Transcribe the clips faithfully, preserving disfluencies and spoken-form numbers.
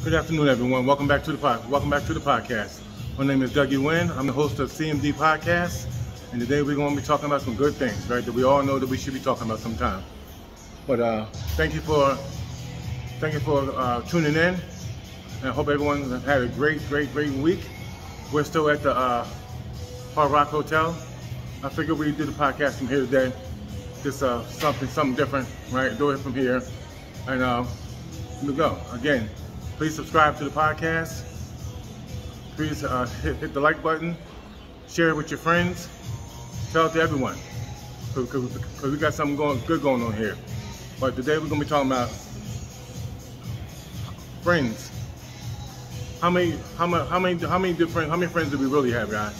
Good afternoon, everyone. Welcome back to the pod. Welcome back to the podcast. My name is Dougie Wynn. I'm the host of C M D Podcast, and today we're going to be talking about some good things, right? That we all know that we should be talking about sometime. But uh, thank you for thank you for uh, tuning in, and I hope everyone has had a great, great, great week. We're still at the uh, Hard Rock Hotel. I figured we'd do the podcast from here today. Just uh, something, something different, right? Do it from here, and uh, here we go again. Please subscribe to the podcast. Please uh, hit, hit the like button. Share it with your friends. Tell it to everyone. Because we got something going, good going on here. But today we're going to be talking about friends. How many, how many, how many, how many different, how many friends do we really have, guys?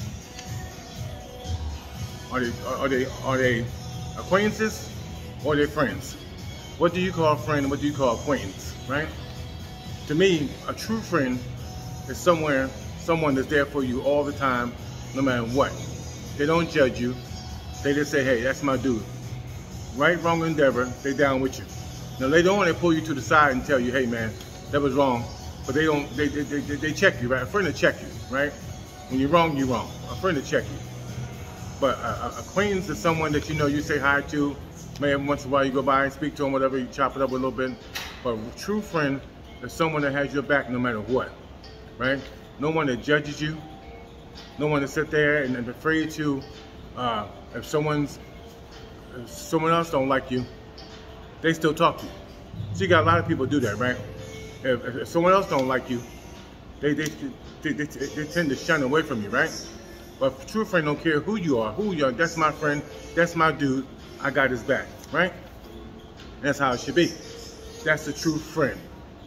Are they, are they, are they acquaintances or are they friends? What do you call a friend and what do you call acquaintance, right? To me, a true friend is somewhere, someone that's there for you all the time, no matter what. They don't judge you. They just say, hey, that's my dude. Right, wrong, endeavor, they down with you. Now later on, they pull you to the side and tell you, hey man, that was wrong. But they don't, they, they, they, they check you, right? A friend will check you, right? When you're wrong, you're wrong. A friend will check you. But a, a acquaintance is someone that you know you say hi to. Maybe once in a while you go by and speak to them, whatever, you chop it up a little bit. But a true friend is someone that has your back no matter what, right? No one that judges you, no one that sit there and is afraid to, uh, if someone's, if someone else don't like you, they still talk to you. So you got a lot of people do that, right? If, if someone else don't like you, they, they, they, they, they tend to shun away from you, right? But a true friend don't care who you are, who you are, that's my friend, that's my dude, I got his back, right? That's how it should be. That's the true friend.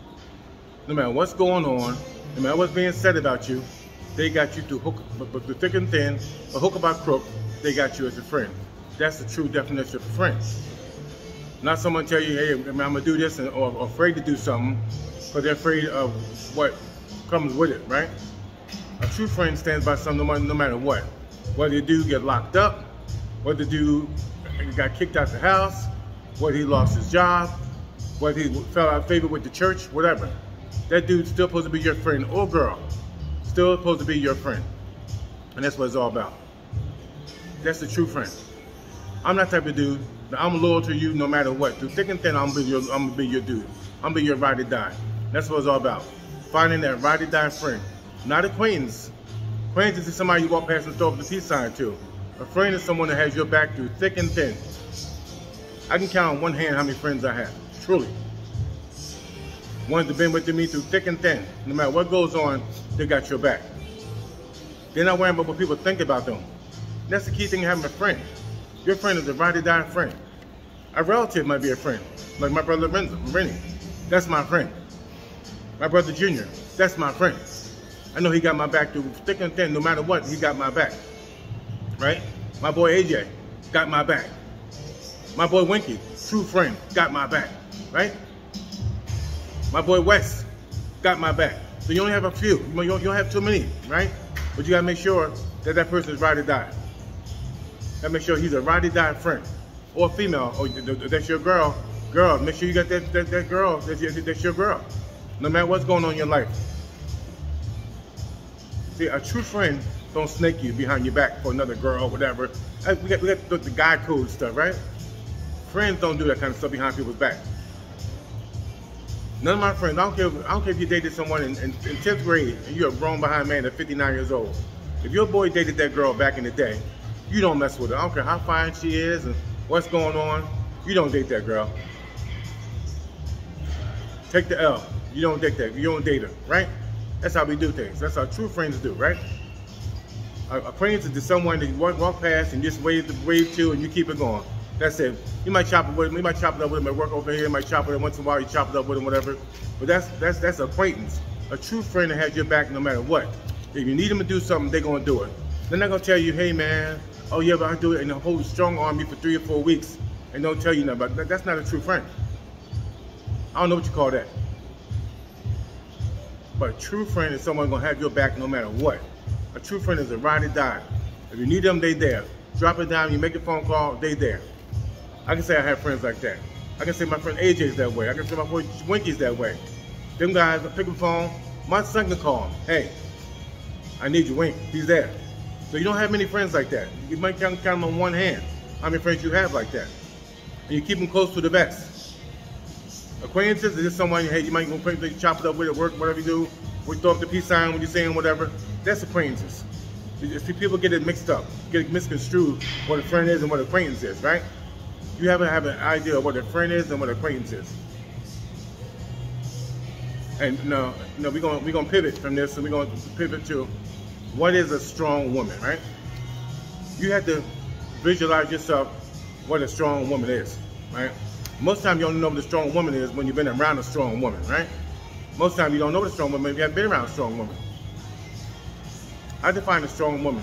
No matter what's going on, no matter what's being said about you, they got you through hook, but the thick and thin, a hook about crook, they got you as a friend. That's the true definition of a friend. Not someone tell you, hey, I'm gonna do this, and, or, or afraid to do something, because they're afraid of what comes with it, right? A true friend stands by something no, no matter what. Whether the dude get locked up, whether the dude got kicked out the house, whether he lost his job, whether he fell out of favor with the church, whatever. That dude's still supposed to be your friend or girl. Still supposed to be your friend. And that's what it's all about. That's the true friend. I'm that type of dude. I'm loyal to you no matter what. Through thick and thin, I'm gonna be your, I'm gonna be your dude. I'm gonna be your ride or die. That's what it's all about. Finding that ride or die friend. Not acquaintance. Acquaintance is somebody you walk past and throw up the peace sign to. A friend is someone that has your back through thick and thin. I can count on one hand how many friends I have. Truly. Ones that have been with me through thick and thin. No matter what goes on, they got your back. They're not worrying about what people think about them. That's the key thing, having a friend. Your friend is a ride or die friend. A relative might be a friend, like my brother Rennie. That's my friend. My brother Junior, that's my friend. I know he got my back through thick and thin. No matter what, he got my back. Right? My boy A J got my back. My boy Winky, true friend, got my back. Right? My boy Wes got my back. So you only have a few. You don't have too many, right? But you gotta make sure that that person is ride or die. You gotta make sure he's a ride or die friend. Or female, or that's your girl. Girl, make sure you got that, that, that girl, that's your, that's your girl. No matter what's going on in your life. See, a true friend don't snake you behind your back for another girl or whatever. We got, we got the, the guy code stuff, right? Friends don't do that kind of stuff behind people's back. None of my friends, I don't care, I don't care if you dated someone in, in, in tenth grade and you're a grown behind man at fifty-nine years old. If your boy dated that girl back in the day, you don't mess with her. I don't care how fine she is and what's going on, you don't date that girl. Take the L. You don't date that, you don't date her, right? That's how we do things. That's how true friends do, right? Acquaintance is someone that you walk, walk past and just wave, wave to and you keep it going. That's it. You might chop it with him. You might chop it up with him at work over here. You might chop it up once in a while. You chop it up with him, whatever. But that's that's that's acquaintance. A true friend that has your back no matter what. If you need them to do something, they're gonna do it. They're not gonna tell you, hey man, oh yeah, but I do it, and hold strong arm you for three or four weeks and don't tell you nothing about that. That's not a true friend. I don't know what you call that. But a true friend is someone gonna have your back no matter what. A true friend is a ride or die. If you need them, they there. Drop it down, you make a phone call, they there. I can say I have friends like that. I can say my friend A J's that way. I can say my boy Winky's that way. Them guys pick up the phone. My son can call him. Hey, I need you, Wink. He's there. So you don't have many friends like that. You might count, count them on one hand. How many friends you have like that? And you keep them close to the best. Acquaintances is just someone, hey, you might go chop it up with at work, whatever you do. We throw up the peace sign when you're saying whatever. That's acquaintances. If people get it mixed up, get it misconstrued what a friend is and what an acquaintance is, right? You have to have an idea of what a friend is and what an acquaintance is. And no, no, we're gonna we're gonna pivot from this, and we're gonna pivot to what is a strong woman, right? You have to visualize yourself what a strong woman is, right? Most times you don't know what a strong woman is when you've been around a strong woman, right? Most times you don't know what a strong woman is if you haven't been around a strong woman. I define a strong woman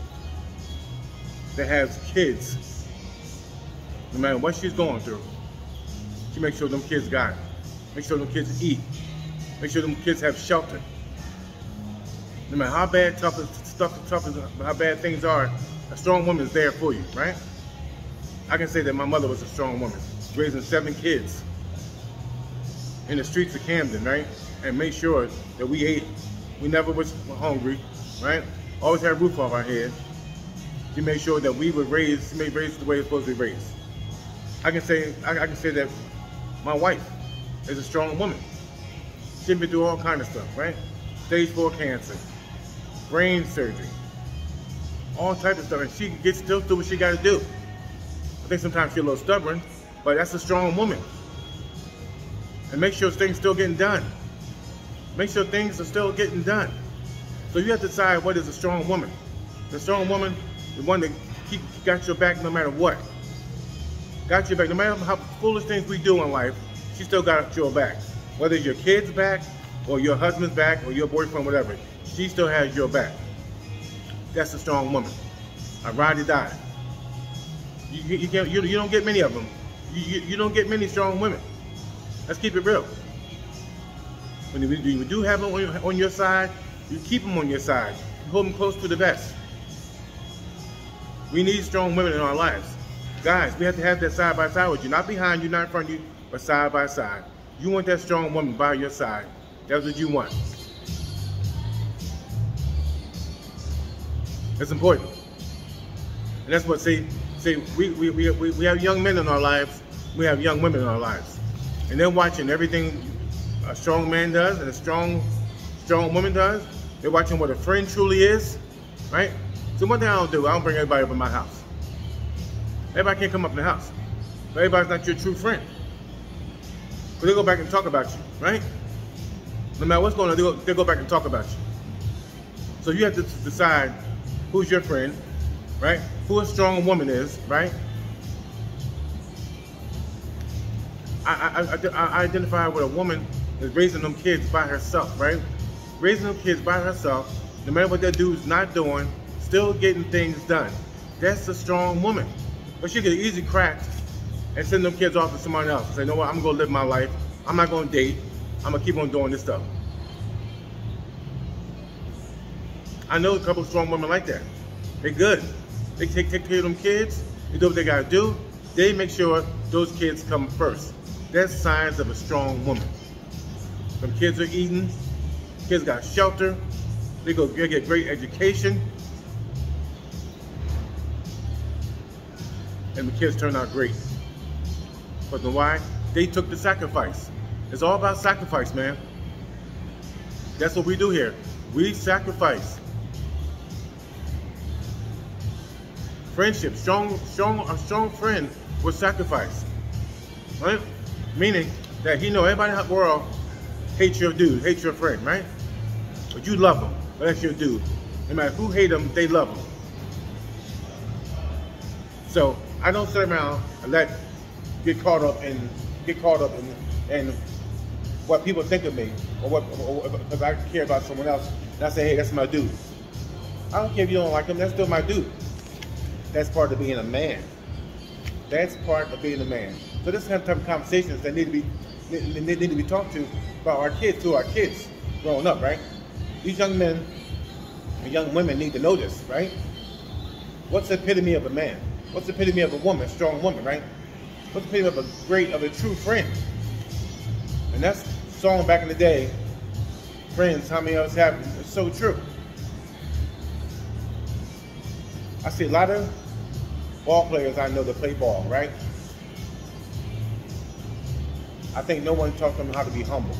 that has kids. No matter what she's going through, she makes sure them kids got it. Make sure them kids eat. Make sure them kids have shelter. No matter how bad, tough, stuff, tough, how bad things are, a strong woman is there for you, right? I can say that my mother was a strong woman, raising seven kids in the streets of Camden, right? And made sure that we ate. We never was hungry, right? Always had a roof over our head. She made sure that we were raised, she made raised the way it's supposed to be raised. I can say, I, I can say that my wife is a strong woman. She's been through all kinds of stuff, right? Stage four cancer, brain surgery, all types of stuff, and she gets still do what she got to do. I think sometimes she's a little stubborn, but that's a strong woman. And make sure things still getting done. Make sure things are still getting done. So you have to decide what is a strong woman. The strong woman, the one that keep, got your back no matter what. Got your back, no matter how foolish things we do in life, she still got your back. Whether it's your kid's back, or your husband's back, or your boyfriend, whatever, she still has your back. That's a strong woman. I ride or die. You, you, you, can't, you, you don't get many of them. You, you, you don't get many strong women. Let's keep it real. When you, you do have them on your, on your side, you keep them on your side. You hold them close to the vest. We need strong women in our lives. Guys, we have to have that side by side with you. Not behind you, not in front of you, but side by side. You want that strong woman by your side. That's what you want. It's important. And that's what, say, say we, we, we, we have young men in our lives, we have young women in our lives. And they're watching everything a strong man does and a strong, strong woman does. They're watching what a friend truly is, right? So one thing I don't do, I don't bring everybody up in my house. Everybody can't come up in the house. But everybody's not your true friend. But they go back and talk about you, right? No matter what's going on, they go, they go back and talk about you. So you have to decide who's your friend, right? Who a strong woman is, right? I, I, I, I identify with a woman that's raising them kids by herself, right? Raising them kids by herself, no matter what that dude's not doing, still getting things done. That's a strong woman. But she get easy cracked and send them kids off to somebody else and say, you know what, I'm gonna live my life. I'm not gonna date. I'm gonna keep on doing this stuff. I know a couple of strong women like that. They're good. They take, take care of them kids. They do what they gotta do. They make sure those kids come first. That's signs of a strong woman. Them kids are eating. Kids got shelter. They go they get great education. And the kids turn out great. But then why? They took the sacrifice. It's all about sacrifice, man. That's what we do here. We sacrifice. Friendship, strong, strong, a strong friend will sacrifice, right? Meaning that he know everybody in the world hates your dude, hates your friend, right? But you love him, but that's your dude. No matter who hate him, they love him. So I don't sit around and let get caught up in get caught up in, in what people think of me, or what because I care about someone else, and I say, hey, that's my dude. I don't care if you don't like him, that's still my dude. That's part of being a man. That's part of being a man. So this kind of type of conversations that need to be need, need to be talked to about our kids, to our kids growing up, right? These young men and young women need to know this, right? What's the epitome of a man? What's the epitome of a woman, a strong woman, right? What's the epitome of a great, of a true friend? And that's song back in the day, friends, how many of us have it? It's so true. I see a lot of ball players I know that play ball, right? I think no one taught them how to be humble.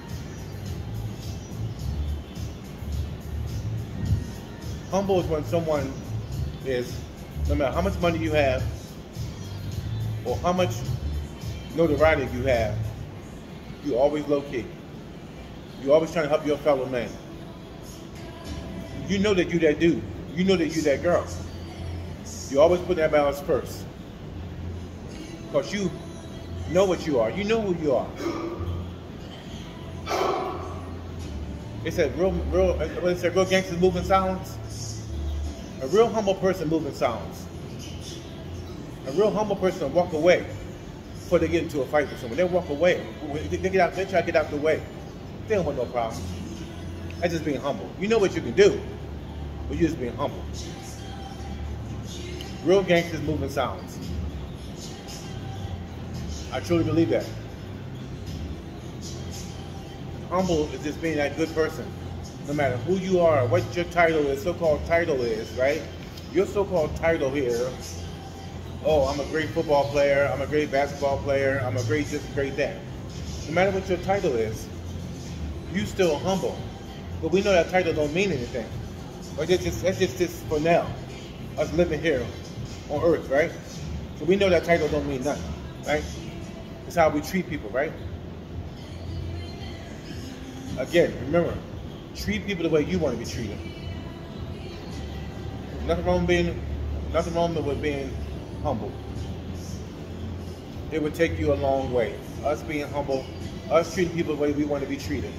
Humble is when someone is, no matter how much money you have or how much notoriety you have, you always low key. You're always trying to help your fellow man. You know that you that dude. You know that you that girl. You always put that balance first. Because you know what you are. You know who you are. It said real, real, what it said, real gangsters move in silence. A real humble person moves in silence. A real humble person will walk away before they get into a fight with someone. They walk away. They, get out, they try to get out the way. They don't want no problems. That's just being humble. You know what you can do, but you're just being humble. Real gangsters move in silence. I truly believe that. Humble is just being that good person. No matter who you are, what your title is, so-called title is, right? Your so-called title here, oh, I'm a great football player, I'm a great basketball player, I'm a great this, great that. No matter what your title is, you still humble. But we know that title don't mean anything. But that's just, that's just this for now, us living here on earth, right? So we know that title don't mean nothing, right? It's how we treat people, right? Again, remember, treat people the way you want to be treated. Nothing wrong with being, nothing wrong with being humble. It would take you a long way. Us being humble, us treating people the way we want to be treated.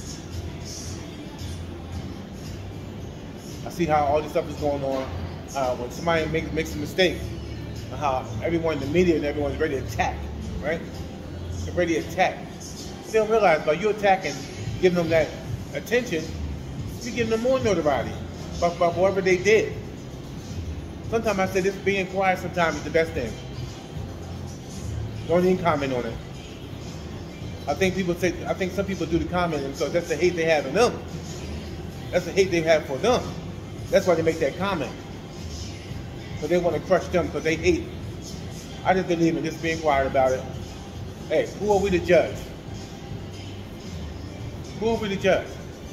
I see how all this stuff is going on. Uh, when somebody makes, makes a mistake, how everyone in the media and everyone's ready to attack, right? They're ready to attack. They don't realize by you attacking, giving them that attention, you're giving them more notoriety about, about whatever they did. Sometimes I say this being quiet sometimes is the best thing. Don't even comment on it. I think people say, I think some people do the commenting because that's the hate they have in them. That's the hate they have for them. That's why they make that comment. So they want to crush them because they hate. I just believe in just being quiet about it. Hey, who are we to judge? Who are we to judge?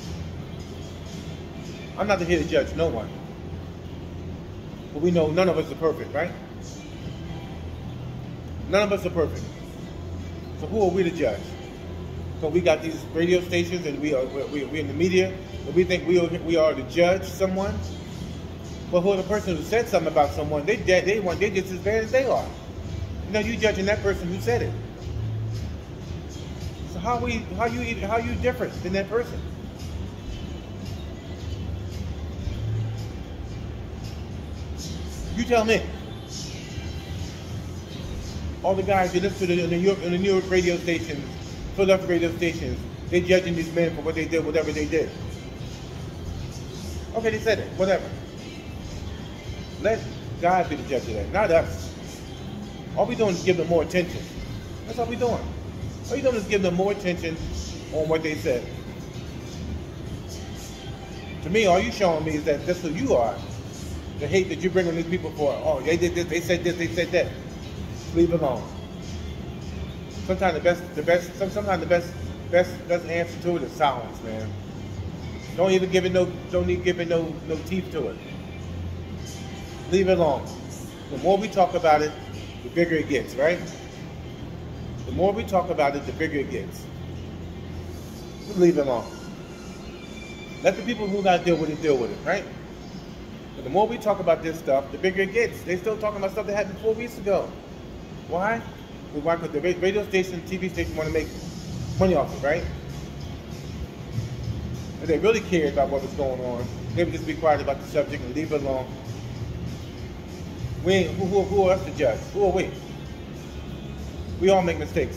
I'm not here to judge no one. But we know none of us are perfect, right? None of us are perfect. So who are we to judge? So we got these radio stations and we are we we in the media, and we think we are, we are to judge someone. But who the person who said something about someone, they they want they just as bad as they are. You know, you judging that person who said it. So how we how you how you different than that person? You tell me. All the guys you listen to the, in the New York, in the New York radio stations, Philadelphia radio stations, they judging these men for what they did, whatever they did. Okay, they said it, whatever. Let God be the judge of that, not us. All we doing is give them more attention. That's all we doing. All you doing is give them more attention on what they said. To me, all you showing me is that that's who you are. The hate that you bring on these people for, oh, they did this, they said this, they said that. Leave it alone. Sometimes the best, the best, sometimes the best, best, best answer to it is silence, man. Don't even give it no, don't even give it no, no teeth to it. Leave it alone. The more we talk about it, the bigger it gets, right? The more we talk about it, the bigger it gets. Just leave it alone. Let the people who got to deal with it deal with it, right? But the more we talk about this stuff, the bigger it gets. They still talking about stuff that happened four weeks ago. Why? Why? Because the radio station, T V station want to make money off it, right? If they really cared about what was going on, they would just be quiet about the subject and leave it alone. We ain't, who, who, who are us to judge? Who are we? We all make mistakes.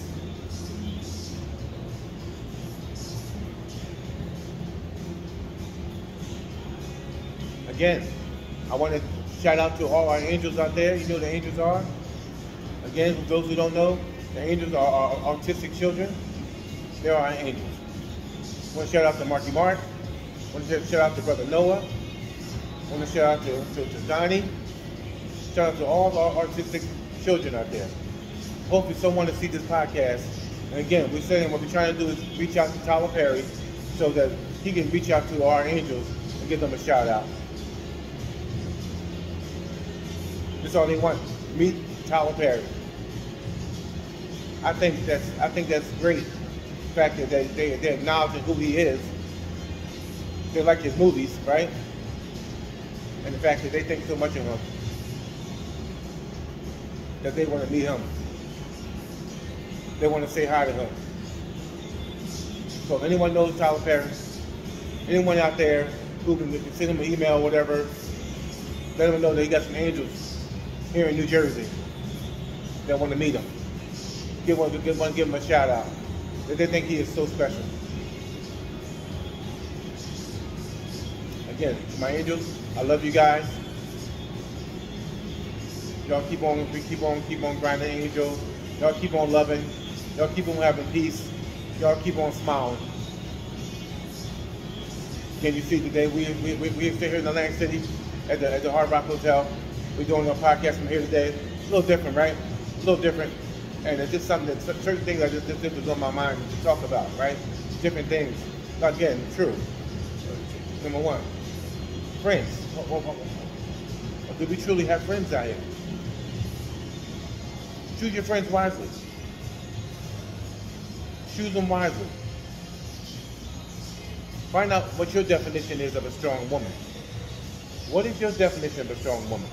Again, I want to shout out to all our angels out there. You know who the angels are? Again, for those who don't know, the angels are, are autistic children. There are angels. I want to shout out to Marky Mark. I want to shout out to Brother Noah. I want to shout out to, to, to Johnny. Shout out to all our artistic children out there. Hopefully someone will see this podcast. And again, we're saying what we're trying to do is reach out to Tyler Perry so that he can reach out to our angels and give them a shout out. That's all they want. Meet Tyler Perry. I think that's I think that's great. The fact that they, they, they're acknowledging who he is. They like his movies, right? And the fact that they think so much of him that they want to meet him. They want to say hi to him. So if anyone knows Tyler Perry, anyone out there who can send him an email or whatever, let him know that he got some angels here in New Jersey that want to meet him. Give one, give one, give him a shout out. That they think he is so special. Again, to my angels, I love you guys. Y'all keep on, keep on, keep on grinding, angels. Y'all keep on loving. Y'all keep on having peace. Y'all keep on smiling. Can you see today we we we we sit here in Atlantic City at the at the Hard Rock Hotel. We're doing a podcast from here today. It's a little different, right? A little different, and it's just something that certain things I just just was on my mind to talk about, right? Different things. Again, true. Number one, friends. Do we truly have friends out here? Choose your friends wisely. Choose them wisely. Find out what your definition is of a strong woman. What is your definition of a strong woman?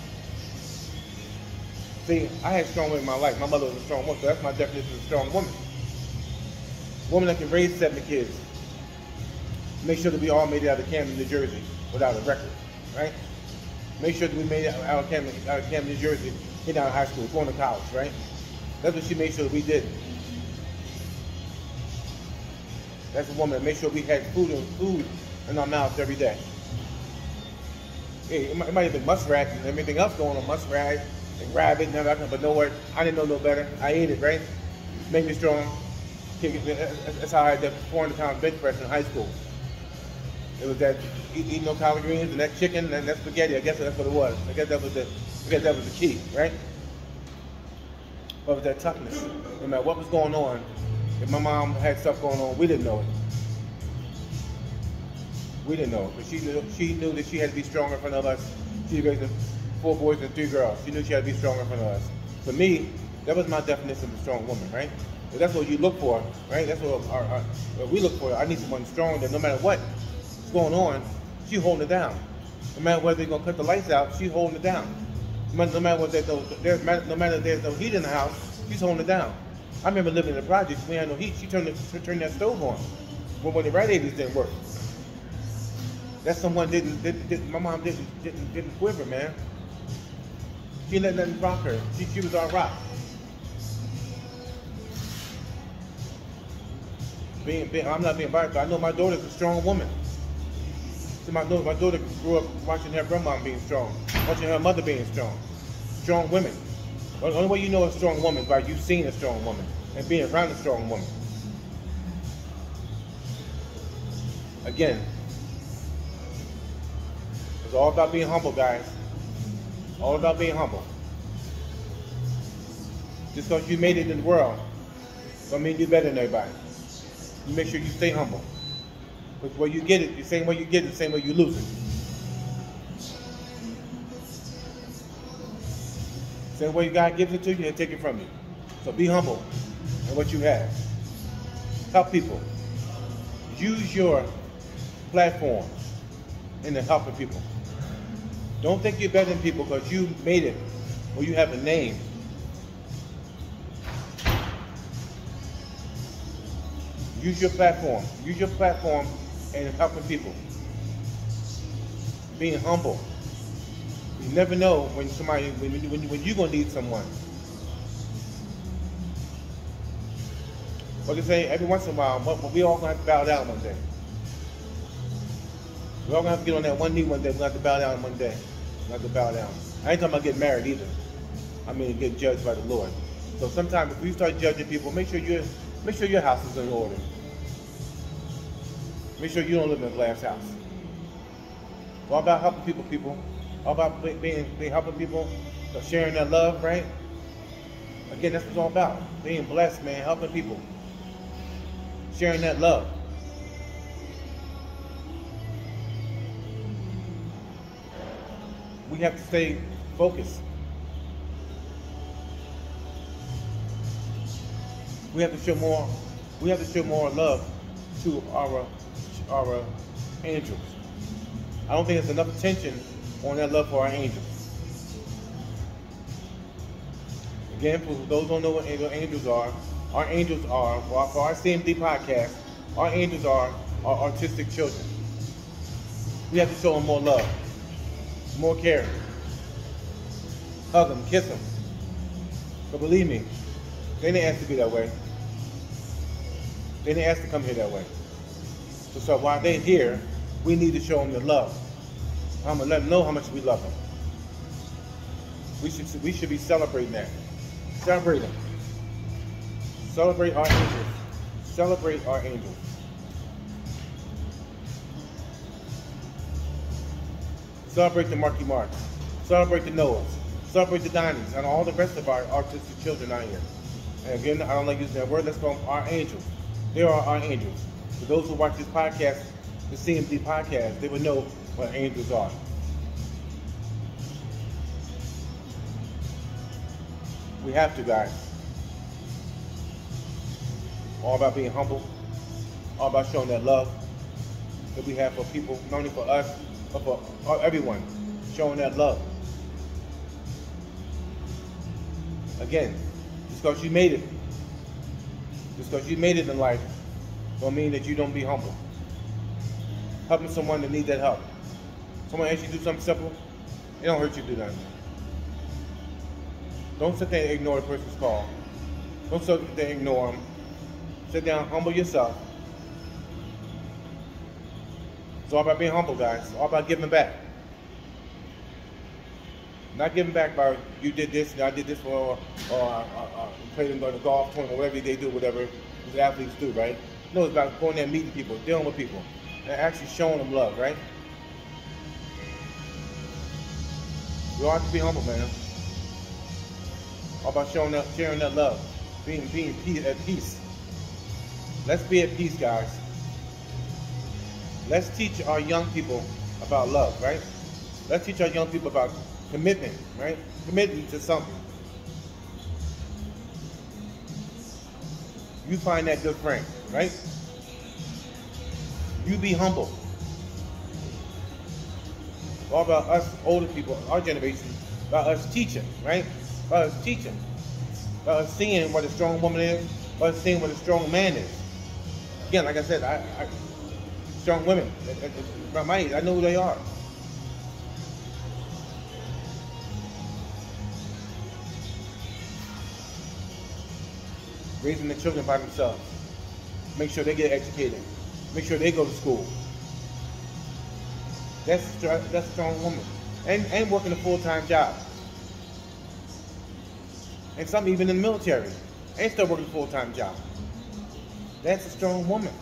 See, I had strong women in my life. My mother was a strong woman, so that's my definition of a strong woman. A woman that can raise seven kids. Make sure that we all made it out of Camden, New Jersey without a record, right? Make sure that we made it out of Camden, out of Camden, New Jersey, getting out of high school, going to college, right? That's what she made sure that we did. That's a woman that made sure we had food and food in our mouths every day. Hey, it, might, it might have been muskrat and everything else going on, muskrat and rabbit and everything, but no what? I didn't know no better. I ate it, right? Made me strong. That's how I had that four hundred pound bench press in high school. It was that eat, eating no collard greens and that chicken and that spaghetti. I guess that's what it was. I guess that was the, I guess that was the key, right? But with that toughness, no matter what was going on, if my mom had stuff going on, we didn't know it. We didn't know it, but she knew, she knew that she had to be strong in front of us. She raised four boys and three girls. She knew she had to be strong in front of us. For me, that was my definition of a strong woman, right? But that's what you look for, right? That's what, our, our, what we look for. I need someone strong that no matter what's going on, she's holding it down. No matter whether they're going to cut the lights out, she's holding it down. No matter what there's no, there's, no matter if there's no heat in the house, she's holding it down. I remember living in the projects, we had no heat. She turned, the, turned that stove on. But when the radiators didn't work, that's someone didn't, didn't, didn't my mom didn't, didn't, didn't quiver, man. She let nothing rock her. She, she was our rock. Being, being, I'm not being biased, but I know my daughter's a strong woman. So my, my daughter grew up watching her grandma being strong, watching her mother being strong. Strong women. The only way you know a strong woman is by you seeing a strong woman and being around a strong woman. Again, it's all about being humble, guys. All about being humble. Just because you made it in the world don't mean you're better than everybody. You make sure you stay humble. Because where you get it, the same way you get it, the same way you lose it. Same way God gives it to you, He'll take it from you. So be humble in what you have. Help people. Use your platform in the helping people. Don't think you're better than people because you made it or you have a name. Use your platform. Use your platform in helping people. Being humble. You never know when somebody, when, when, when you're going to need someone. But they say every once in a while, we all going to have to bow down one day. We're all going to have to get on that one knee one day. We're going to have to bow down one day. We're going to have to bow down. I ain't talking about getting married either. I mean, get judged by the Lord. So sometimes if you start judging people, make sure you're Make sure your house is in order. Make sure you don't live in a glass house. It's all about helping people, people. All about being, being helping people, sharing that love, right? Again, that's what it's all about. Being blessed, man, helping people. Sharing that love. We have to stay focused. We have to show more, we have to show more love to our, our angels. I don't think there's enough attention on that love for our angels. Again, for those who don't know what angels are, our angels are, for our, for our C M D podcast, our angels are our artistic children. We have to show them more love, more care. Hug them, kiss them. But believe me, they didn't ask to be that way. They didn't ask to come here that way. So, so while they're here, we need to show them the love. I'm gonna let them know how much we love them. We should we should be celebrating that. Celebrate them. Celebrate our angels. Celebrate our angels. Celebrate the Marky Marks. Celebrate the Noahs. Celebrate the Donnies and all the rest of our artistic children out here. And again, I don't like using that word. Let's call them our angels. They are our angels. For those who watch this podcast, the C M D podcast, they would know what angels are. We have to, guys. All about being humble. All about showing that love that we have for people, not only for us, but for everyone. Showing that love. Again, just because you made it, just because you made it in life, don't mean that you don't be humble. Helping someone that needs that help. Someone asks you to do something simple, it don't hurt you to do that. Don't sit there and ignore the person's call. Don't sit there and ignore them. Sit down, humble yourself. It's all about being humble, guys. It's all about giving back. Not giving back by you did this and I did this for, or, or uh, uh, played in the golf tournament, whatever they do, whatever these athletes do, right? No, it's about going there and meeting people, dealing with people, and actually showing them love, right? You all have to be humble, man. All about showing that, sharing that love, being being at peace. Let's be at peace, guys. Let's teach our young people about love, right? Let's teach our young people about commitment, right? Commitment to something. You find that good friend, right? You be humble. All about us older people, our generation, about us teaching, right? About us teaching. About us seeing what a strong woman is, about us seeing what a strong man is. Again, like I said, I, I strong women, by my age, I know who they are. Raising the children by themselves. Make sure they get educated. Make sure they go to school. That's that's a strong woman. And, and working a full-time job. And some even in the military. And still working a full-time job. That's a strong woman.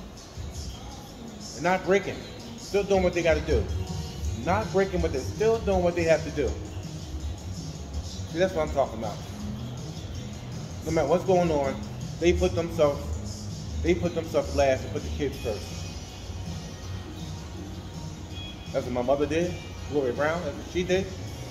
And not breaking. Still doing what they got to do. Not breaking, but they're still doing what they have to do. See, that's what I'm talking about. No matter what's going on, they put themselves, they put themselves last and put the kids first. That's what my mother did, Gloria Brown, that's what she did.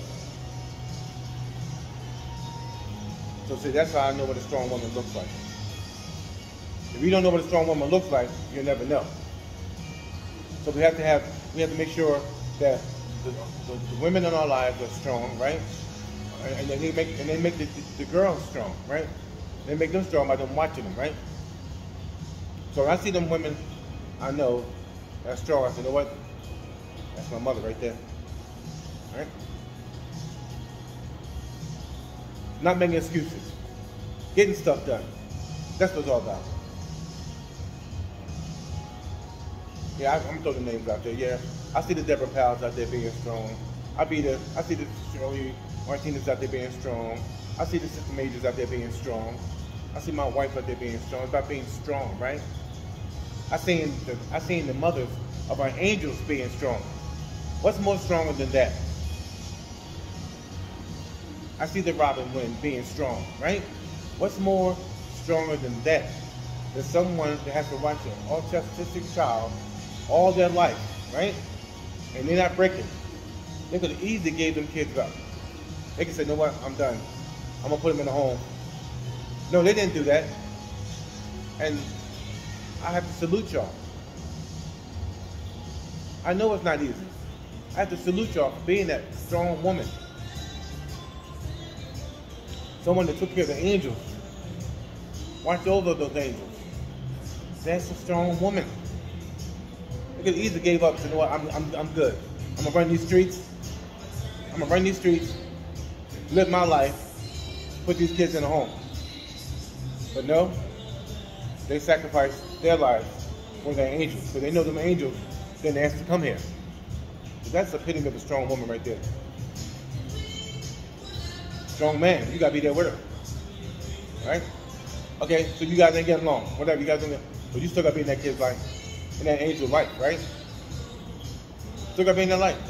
So see, that's how I know what a strong woman looks like. If you don't know what a strong woman looks like, you'll never know. So we have to have, we have to make sure that the, the, the women in our lives are strong, right? And then they make, and they make the, the, the girls strong, right? They make them strong by them watching them, right? So when I see them women, I know that's strong. I say, you know what? That's my mother right there, right? Not making excuses, getting stuff done. That's what it's all about. Yeah, I, I'm throwing names out there. Yeah, I see the Deborah Powells out there being strong. I be the, I see the Shirley Martinez out there being strong. I see the Sister Majors out there being strong. I see my wife out there being strong. It's about being strong, right? I seen the I seen the mothers of our angels being strong. What's more stronger than that? I see the Robin Wynn being strong, right? What's more stronger than that? There's someone that has to watch an autistic child all their life, right? And they're not breaking. They could have easily gave them kids up. They could say, you know what, I'm done. I'm gonna put them in a home. No, they didn't do that. And I have to salute y'all. I know it's not easy. I have to salute y'all for being that strong woman. Someone that took care of the angels. Watch over those angels. That's a strong woman. They could easily gave up and said, you know what, I'm, I'm, I'm good. I'm gonna run these streets. I'm gonna run these streets, live my life, put these kids in a home. But no, they sacrificed their lives for their angels. Because they know them angels didn't ask to come here. So that's the epitome of a strong woman right there. Strong man, you gotta be there with her. Right? Okay, so you guys ain't getting along. Whatever, you guys ain't getting, but you still gotta be in that kid's life. In that angel life, right? Still gotta be in that life.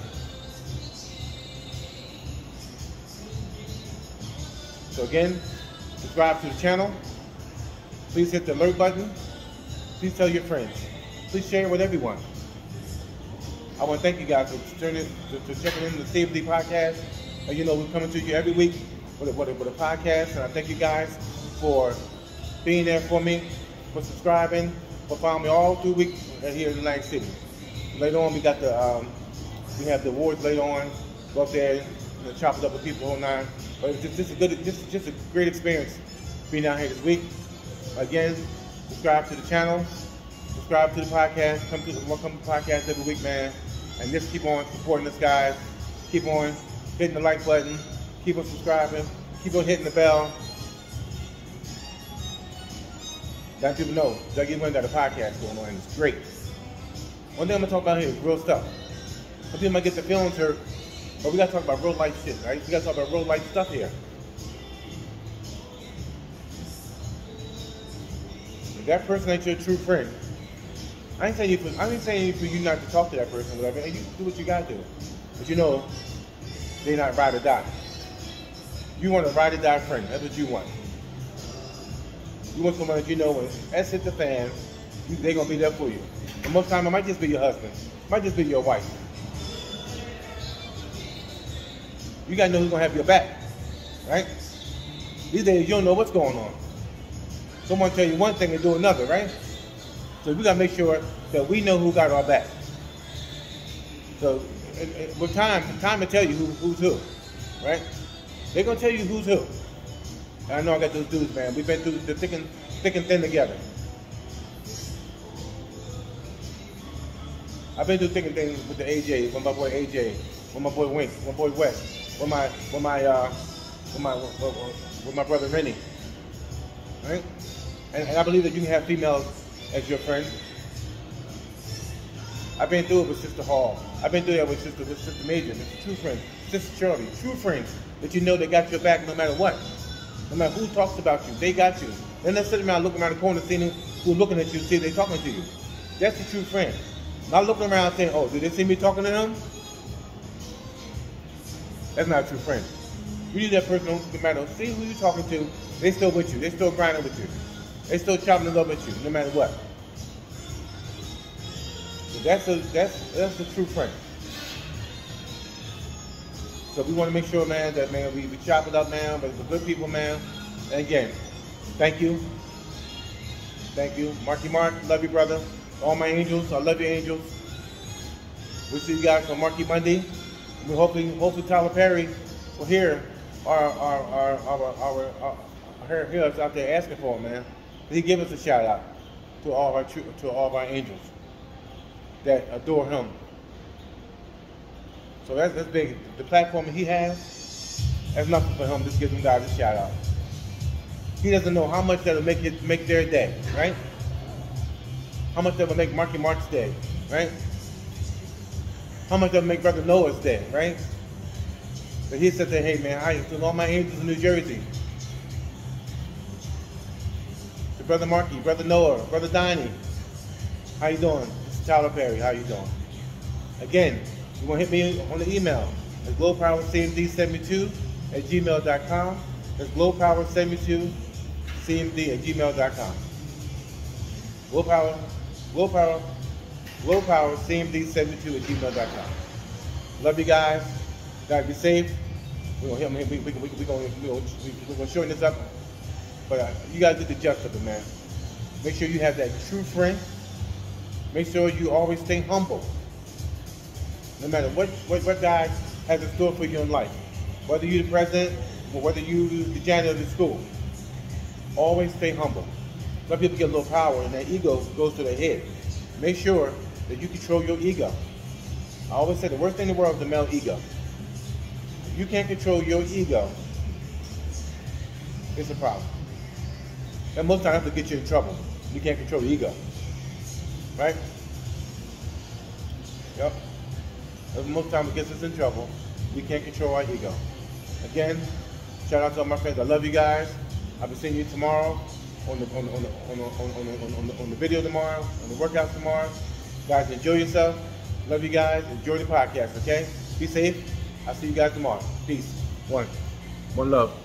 So again, subscribe to the channel. Please hit the alert button. Please tell your friends. Please share it with everyone. I want to thank you guys for turning to, to checking in the Save the Podcast. And you know, we're coming to you every week with a, with, a, with a podcast. And I thank you guys for being there for me, for subscribing, for following me all through the week here in Atlantic City. Later on, we got the um, we have the awards later on. Go up there and chop it up with people all night. But it's just, just a good, just just a great experience being out here this week. Again, subscribe to the channel, subscribe to the podcast. Come to the welcome to the podcast every week, man. And just keep on supporting us, guys. Keep on hitting the like button. Keep on subscribing. Keep on hitting the bell. Let people know Dougie Wynn got a podcast going on, and it's great. One thing I'm gonna talk about here is real stuff. Some people might get their feelings hurt, but we gotta talk about real life shit, right? We gotta talk about real life stuff here. If that person ain't your true friend, I ain't saying you for, I ain't saying for you not to talk to that person, whatever. And you do what you gotta do, but you know they're not ride or die. You want a ride or die friend. That's what you want. You want someone that you know when S hit the fan, you, they're gonna be there for you. And most time it might just be your husband, it might just be your wife. You gotta know who's gonna have your back, right? These days you don't know what's going on. Someone tell you one thing and do another, right? So we gotta make sure that we know who got our back. So it, it, with time, time will tell you who, who's who, right? They're gonna tell you who's who. And I know I got those dudes, man. We've been through the thick and thick and thin together. I've been through thick and thin with the A J, with my boy A J, with my boy Wink, with my boy West, with my with my uh, with my with, with my brother Rennie, right? And, and I believe that you can have females as your friend. I've been through it with Sister Hall. I've been through it with Sister with Sister Major, with true friends, Sister Shirley, true friends that you know they got your back no matter what. No matter who talks about you, they got you. They're not sitting around looking around the corner seeing who's looking at you, see if they're talking to you. That's a true friend. Not looking around saying, oh, did they see me talking to them? That's not a true friend. You need that person, no matter, see who you're talking to, they still with you. They still grinding with you. They still chopping it up with you, no matter what. So that's a, that's, that's a true friend. So we want to make sure, man, that, man, we, we chop it up, man, but the good people, man. And again, thank you. Thank you. Marky Mark, love you, brother. All my angels, I love you, angels. We'll see you guys on Marky Monday. We hopefully, hopefully Tyler Perry will hear our, our, our, our, our, our, our hear us out there asking for him, man. He give us a shout out to all of our, to all of our angels that adore him. So that's, that's big. The platform he has, that's nothing for him. Just give them guys a shout out. He doesn't know how much that'll make it make their day, right? How much that'll make Marky Mark's day, right? How much that'll make Brother Noah's day, right? But he said that, hey man, I to all my angels in New Jersey. to Brother Marky, Brother Noah, Brother Donnie. How you doing? This is Tyler Perry. How you doing? Again, you want to hit me on the email. It's glowpower c m d seventy-two at gmail dot com. That's glowpower seventy-two c m d at gmail dot com. Glowpower, glowpower, glowpower c m d seventy-two at gmail dot com. Love you guys. Gotta be safe. We're gonna, we, we, we, we, we gonna, we gonna, we're gonna shorten this up. But uh, you gotta get the gist of it, man. Make sure you have that true friend. Make sure you always stay humble. No matter what, what, what God has in store for you in life. Whether you're the president or whether you're the janitor of the school. Always stay humble. Some people get a little power and their ego goes to their head. Make sure that you control your ego. I always say the worst thing in the world is the male ego. If you can't control your ego, it's a problem. And most times it'll get you in trouble. You can't control your ego. Right? Yep. And most times it gets us in trouble. We can't control our ego. Again, shout out to all my friends. I love you guys. I'll be seeing you tomorrow on the on the, on the, on the, on the, on the, on the, on the video tomorrow, on the workout tomorrow. Guys, enjoy yourself. Love you guys. Enjoy the podcast, okay? Be safe. I'll see you guys tomorrow. Peace. One. One love.